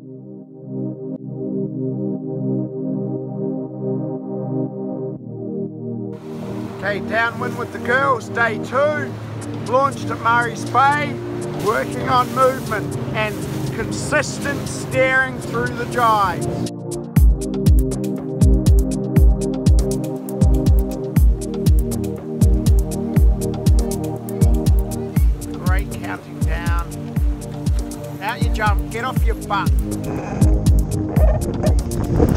Okay, downwind with the girls, day 2. Launched at Murray's Bay, working on movement and consistent steering through the jibe. Great counting down. Out you jump, get off your butt.